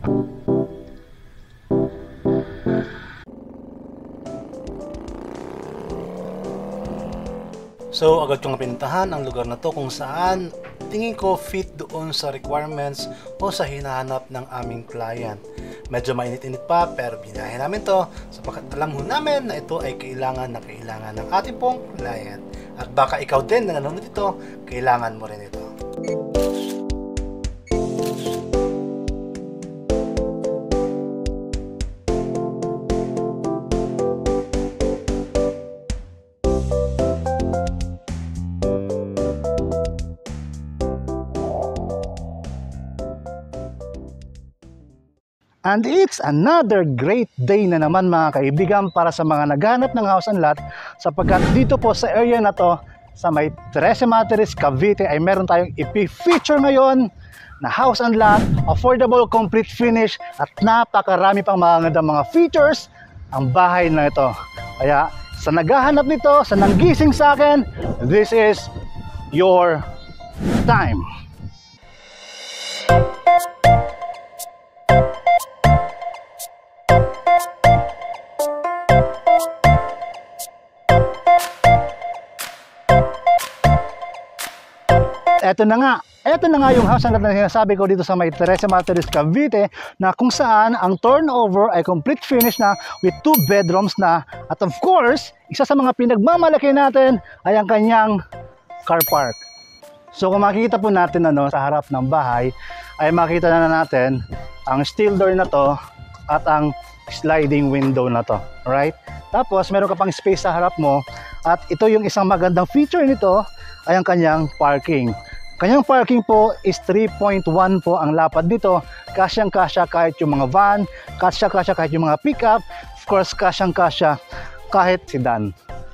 So agad kong napintahan ang lugar na to kung saan tingin ko fit doon sa requirements o sa hinahanap ng aming client. Medyo mainit-init pa pero binahin namin to sapagkat alam ho namin na ito ay kailangan ng ating pong client. At baka ikaw din na nanonood ito, kailangan mo rin ito. And it's another great day na naman mga kaibigan para sa mga naghanap ng house and lot, sapagkat dito po sa area na to sa may Trece Materes, Cavite ay meron tayong ipi-feature ngayon na house and lot, affordable, complete finish at napakarami pang mga features ang bahay na ito. Kaya sa naghahanap nito, sa nanggising sa akin, this is your time. Ito na nga yung house and lot na sinasabi ko dito sa may Trece Materes, Cavite, na kung saan ang turnover ay complete finish na with 2 bedrooms na, at of course, isa sa mga pinagmamalaki natin ay ang kanyang car park. So kung makikita po natin sa harap ng bahay, ay makita na natin ang steel door na to at ang sliding window na to. Alright? Tapos meron ka pang space sa harap mo, at ito yung isang magandang feature nito ay ang kanyang parking. Kanyang parking po is 3.1 po ang lapad nito. Kasyang-kasya kahit yung mga van, kasyang-kasya kahit yung mga pickup, of course kasyang-kasya kahit sedan.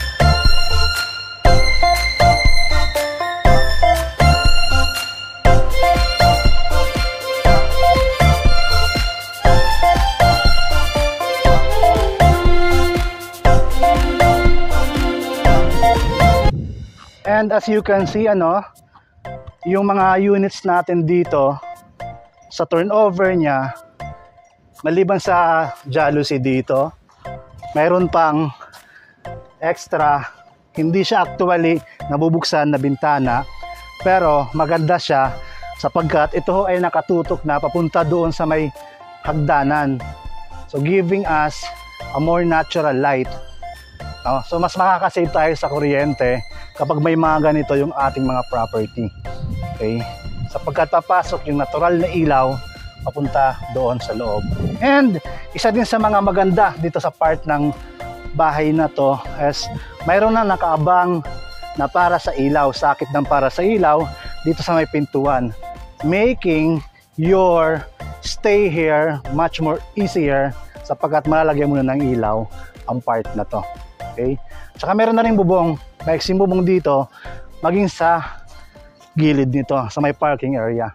And as you can see, yung mga units natin dito sa turnover niya, maliban sa jalousie dito, mayroon pang extra, hindi siya actually nabubuksan na bintana, pero maganda siya sapagkat ito ay nakatutok na papunta doon sa may hagdanan. So giving us a more natural light. So mas makakasave tayo sa kuryente kapag may mga ganito yung ating mga property. Okay? Sapagkat papasok yung natural na ilaw papunta doon sa loob. And isa din sa mga maganda dito sa part ng bahay na to is mayroon na nakaabang na para sa ilaw, sakit ng para sa ilaw dito sa may pintuan, making your stay here much more easier sapagkat malalagyan mo na ng ilaw ang part na to. Okay? Tsaka meron na rin bubong, maiksing bubong dito maging sa gilid nito sa may parking area.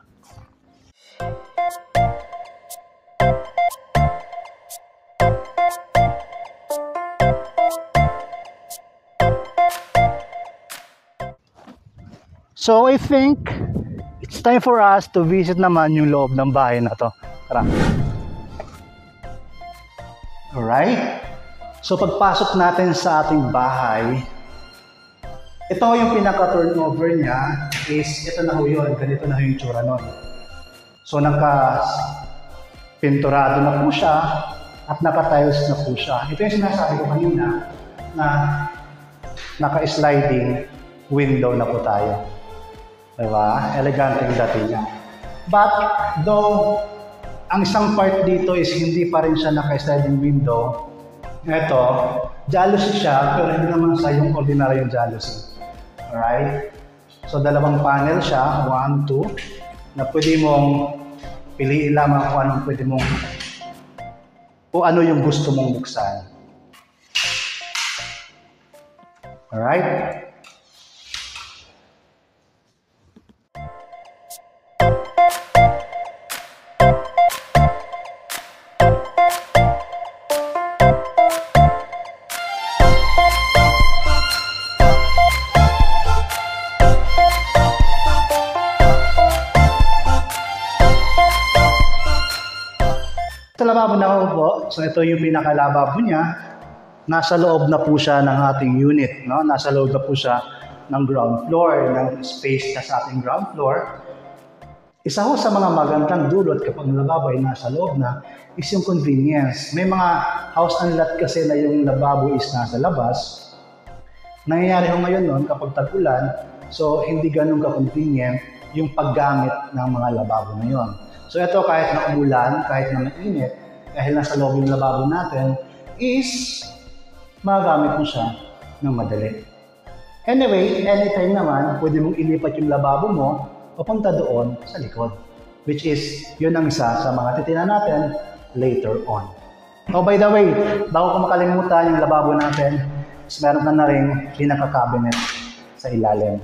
So I think it's time for us to visit naman yung loob ng bahay na to. Tara. Alright. So pagpasok natin sa ating bahay, ito yung pinaka-turnover niya is ito na ho yun, ganito na ho yung tsura nun. So naka-pinturado na po siya at naka-tiles na po siya. Ito yung sinasabi ko kanina na naka-sliding window na po tayo. Diba? Elegante yung dating niya. But though ang isang part dito is hindi pa rin siya naka-sliding window, ito, jalousie siya pero hindi naman sa yung ordinary yung jalousie. Alright? So, dalawang panel siya, 1, 2, na pwede mong piliin lamang kung anong pwede mong, kung ano yung gusto mong buksan. Alright? lababo naman po, so ito yung pinakalababo niya. Nasa loob na po siya ng ating unit, no? Nasa loob na po siya ng ground floor, ng space na sa ating ground floor. Isa ho sa mga magandang dulot kapag ang lababo ay nasa loob na is yung convenience. May mga house and lot kasi na yung lababo is nasa labas. Nangyayari ho ngayon noon kapag tag-ulan, so hindi ganun ka-convenient yung paggamit ng mga lababo na yun. So ito kahit na umulan, kahit na mainit, dahil nasa loob yung lababo natin, is magagamit mo siya ng madali. Anyway, anytime naman, pwede mong ilipat yung lababo mo papunta doon sa likod. Which is, yun ang isa sa mga titinan natin later on. Oh, by the way, bago ko makalimutan yung lababo natin, is meron na rin pinaka-cabinet sa ilalim.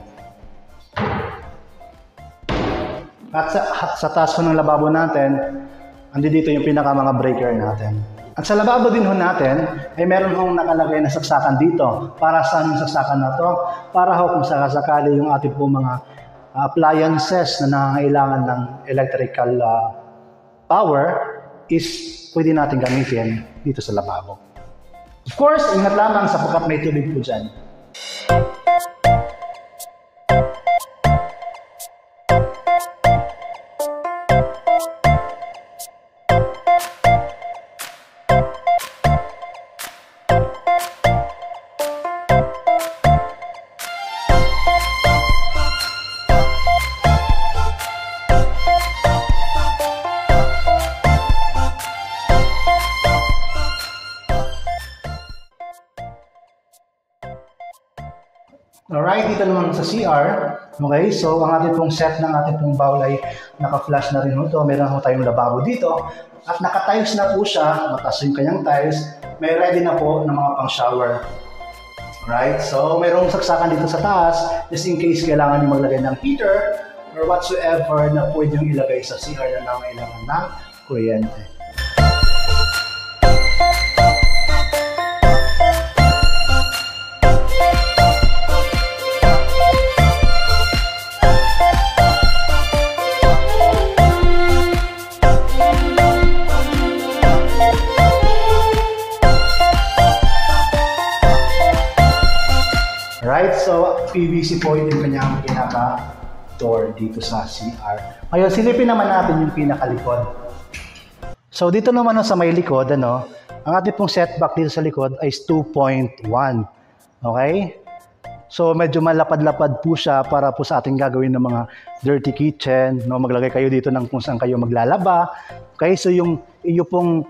At sa taas ko ng lababo natin, andi dito yung pinaka mga breaker natin. At sa lababo din ho natin, ay meron hong nakalagay na saksakan dito. Para saan yung saksakan na to? Para ho kung sakasakali yung ating po mga appliances na nangangailangan ng electrical power is pwede natin gamitin dito sa lababo. Of course, ingat lamang sapagkat may tubig po dyan. Alright, dito naman sa CR. Okay, so ang ating pong set ng ating pong bowl ay naka-flash na rin ito. Meron po tayong lababo dito. At naka-tiles na po siya. Mataas yung kanyang tiles. May ready na po ng mga pang-shower. Alright, so mayroong saksakan dito sa taas. Just in case kailangan nyo maglagay ng heater or whatsoever na pwede nyo ilagay sa CR na nangailangan ng kuryente. Right, so PVC po yung kanyang pinaka-door dito sa CR. Ngayon, silipin naman natin yung pinakalikod. So dito naman sa may likod, ang ating pong setback dito sa likod ay 2.1. Okay? So medyo malapad-lapad po siya para po sa ating gagawin ng mga dirty kitchen. No? Maglagay kayo dito ng kung saan kayo maglalaba. Okay, so yung pong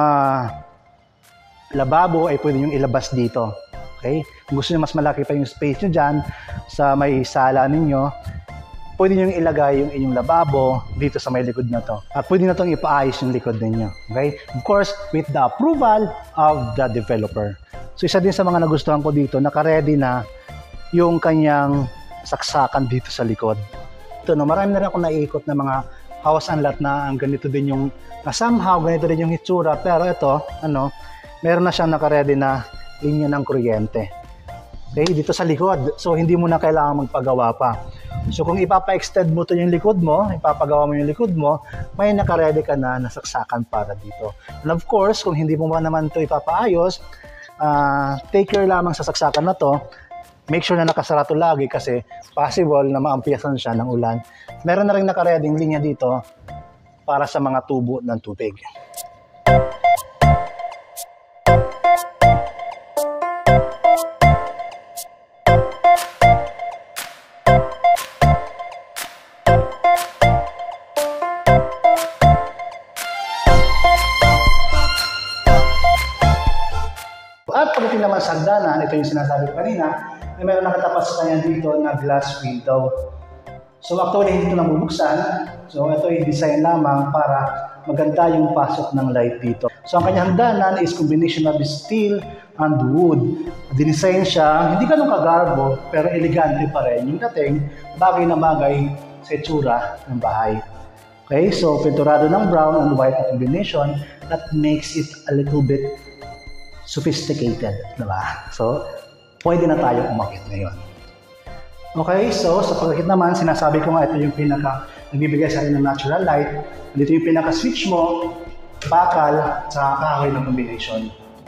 lababo ay pwede yung ilabas dito. Okay? Kung gusto nyo mas malaki pa yung space nyo dyan sa may sala ninyo, pwede nyo ilagay yung inyong lababo dito sa may likod na to. At pwede na itong ipaayos yung likod ninyo. Okay? Of course, with the approval of the developer. So isa din sa mga nagustuhan ko dito, naka-ready na yung kanyang saksakan dito sa likod. Ito, marami na rin ako naiikot na mga house and lot na ang ganito din yung, somehow ganito din yung hitsura. Pero ito, meron na siyang naka-ready na linya ng kuryente. Okay, dito sa likod. So, hindi mo na kailangan magpagawa pa. So, kung ipapa-extend mo to yung likod mo, ipapagawa mo yung likod mo, may nakaredy ka na nasaksakan para dito. And of course, kung hindi mo naman to ipapaayos, take care lamang sa saksakan na to. Make sure na nakasara to lagi kasi possible na maampiyasan siya ng ulan. Meron na rin nakareding linya dito para sa mga tubo ng tubig. At pagdating naman sa hagdanan, ito yung sinasabi ko kanina, na mayroon nakatapat sa kanya dito na glass window. So actually, hindi ito nabubuksan. So ito yung design lamang para maganda yung pasok ng light dito. So ang kanyang hagdanan is combination of steel and wood. Dinesign siya, hindi ganun kagarbo, pero elegante pa rin. Yung dating, bagay na bagay sa itsura ng bahay. Okay, so pinturado ng brown and white combination that makes it a little bit sophisticated, diba? So, pwede na tayo umakit ngayon. Okay, so sa pagkakit naman, sinasabi ko nga ito yung nagbibigay sa akin ng natural light. Dito yung pinaka-switch mo bakal at saka kahoy ng combination.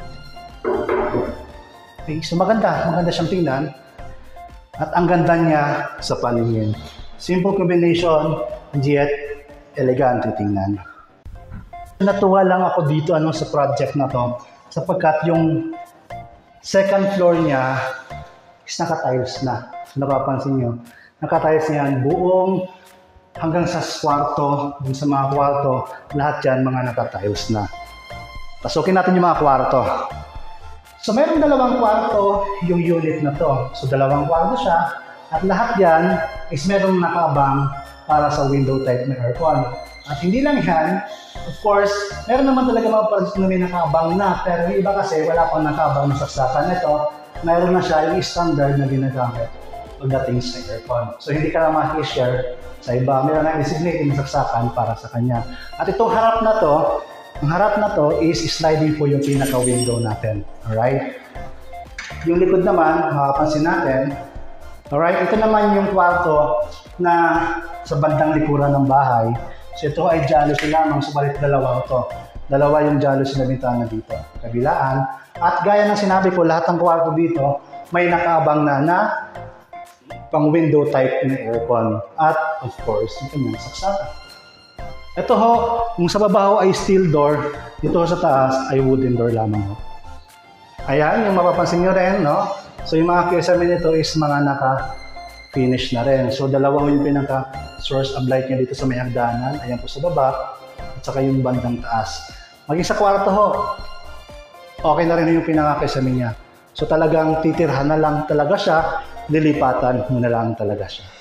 Okay, so maganda siyang tingnan at ang ganda niya sa paningin. Simple combination, yet elegante tingnan. Natuwa lang ako dito sa project na to sapagkat yung second floor niya is naka-tiles na. So, napapansin nyo, naka-tiles yan buong hanggang sa kwarto, dun sa mga kwarto, lahat yan mga naka-tiles na. Pasukin natin yung mga kwarto. So mayroong dalawang kwarto yung unit na to. So dalawang kwarto siya at lahat yan is merong nakabang para sa window type na aircon. At hindi lang yan, of course, meron naman talaga mga project na may nakabang na, pero yung iba kasi wala pang nakabang na saksakan. Ito, meron na siya yung standard na ginagamit pagdating sa aircon. So hindi ka na makikishare sa iba. Meron na designated na saksakan para sa kanya. At itong harap na to, ang harap na to is sliding po yung pinaka-window natin. Alright? Yung likod naman, makapansin natin. Alright? Ito naman yung kwarto na sa bandang likuran ng bahay. So ito ay jalousie lamang, subalit dalawa ito. Dalawa yung jalousie na bintana dito, kabilaan. At gaya ng sinabi ko, lahat ng kwarto dito may nakaabang na pang window type na aircon. At of course, ito yung saksakan. Ito ho, kung sa baba ho ay steel door, dito sa taas ay wooden door lamang ho. Ayan, yung mapapansin nyo rin, no? So yung mga kisame nito is mga naka-finish na rin. So dalawa yung pinaka-source of light niya dito sa may hagdanan. Ayan po sa baba, at saka yung bandang taas. Maging sa kwarto ho, okay na rin yung pinaka-kisame niya. So talagang titirhan na lang talaga siya, lilipatan mo na lang talaga siya.